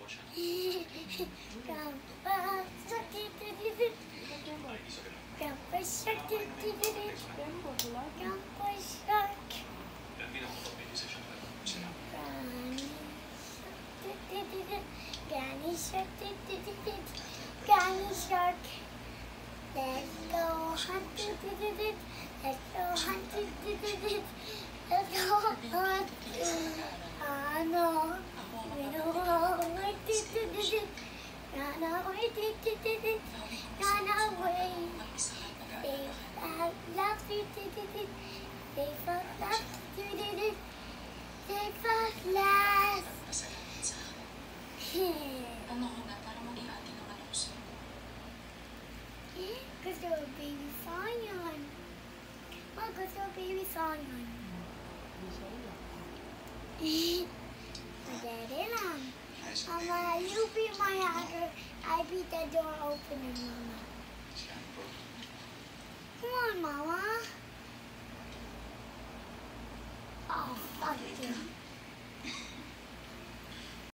Grandpa Shark, Grandpa Shark, Grandpa Shark, Granny Shark, Granny Shark. Let's go hunt, let's go hunt, let's go hunt. Ah no, we don't want to run away, run away. They felt love, they felt love, they felt love. Gusto baby song yun. Gusto baby song yun. Madali lang. Mama, you be my hugger. I be the door opener, Mama. Come on, Mama. Oh, fuck you.